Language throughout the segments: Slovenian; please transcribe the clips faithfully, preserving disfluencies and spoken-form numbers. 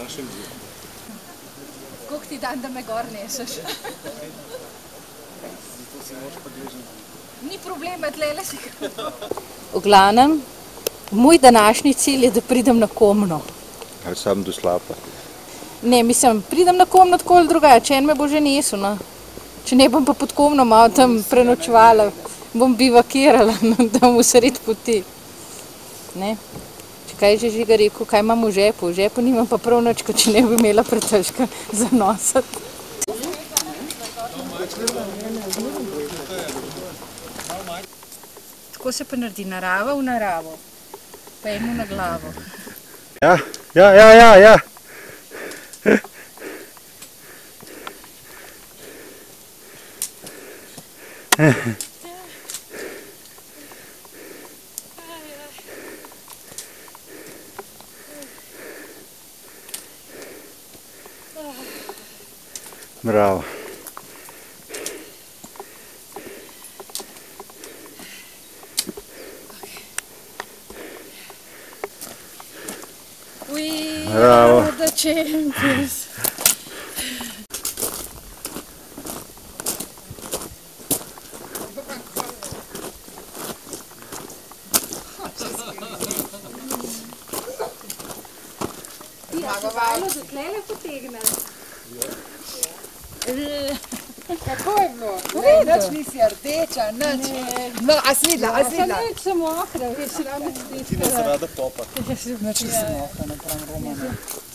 Koliko ti dan, da me gor neseš? Ni problema, tlele si ga. V glavnem, moj današnji cilj je, da pridem na Komno. Ali sam do Slapa? Ne, mislim, pridem na Komno tako ali drugače, en me bo že nesel, no. Če ne bom pa pod Komno malo tam prenočevala, bom bivakirala tam v sred poti. Ne? Če kaj je že Žiga rekel, kaj imam v žepu? V žepu nimam pa prav nič, kot če ne bi imela pretežka za nositi. Tako se pa naredi narava v naravo, pa eno na glavo. Ja, ja, ja, ja, ja. Bravo. We Bravo. are the champions. Ti, a se vajlo do tlele potegne? Kako je bilo? Ne, nič nisi rdeča, nič. No, a si videla, a si videla? Nič sem mokra, veš, rada stiskala. Ti nas rada popa. Nič nisi mokra, napram Romana.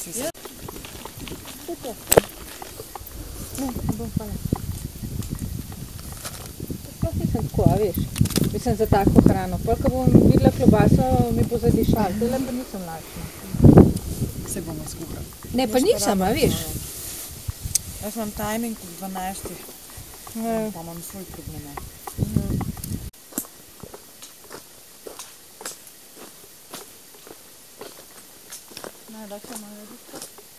Ne, bom hvala. Sploh nisem tako, a veš, mislim za tako hrano. Pol, ko bom videla klobaso, mi bo zadišal, tele pa nisem lačna. Se bomo skuhali. Ne, pa nisem, a veš. Jaz imam tajming v dvanajstih, pa imam svoj probleme. Najdače malo radička.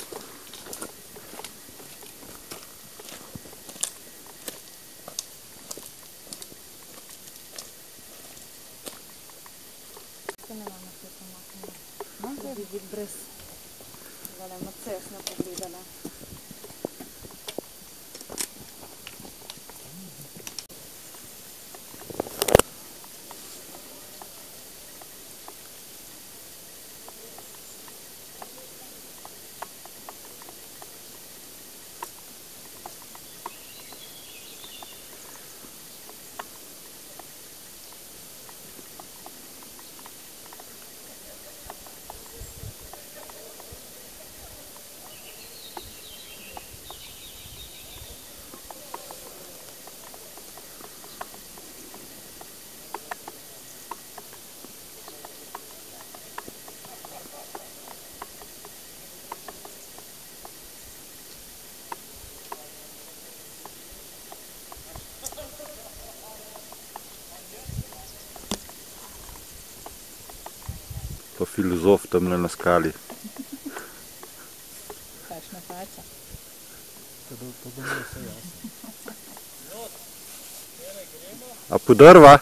To ne vama se pomaknila. No, da bi bil brez. Zdaj ima cesno pogledala. Pa filozof tamle na skali. Kakšna faca. A podrva?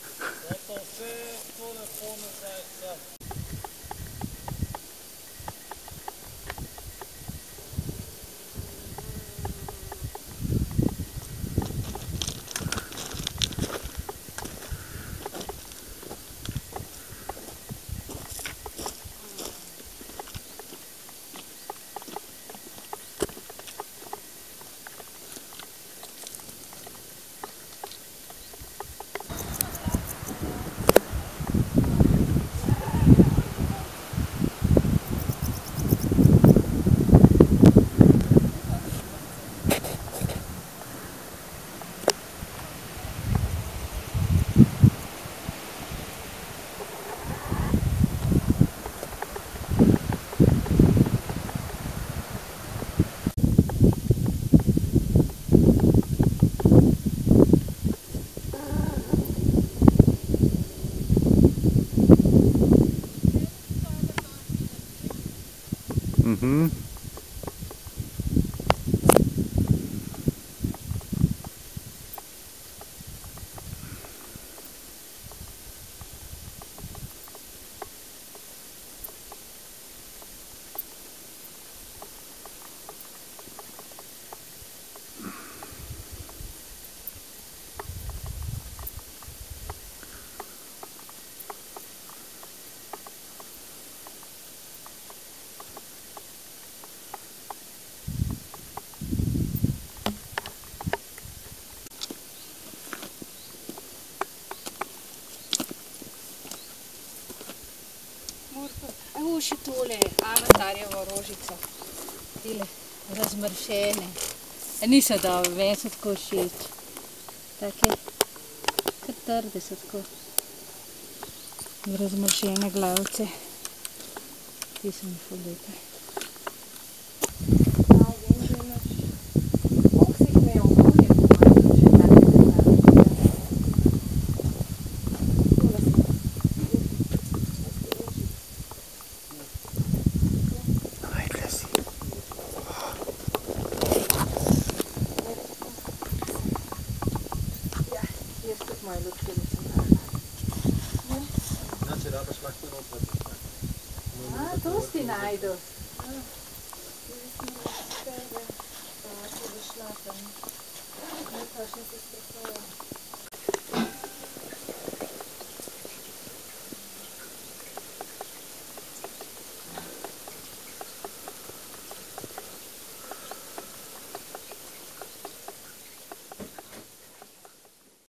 Mhm. še tole avatarjevo rožico. Tile razmršene. E, niso dobre, meni so tako všeč. Take, kar trde so tako. Razmršene glavce. Ti so mi ful lepe. A, to si najdel. Ja,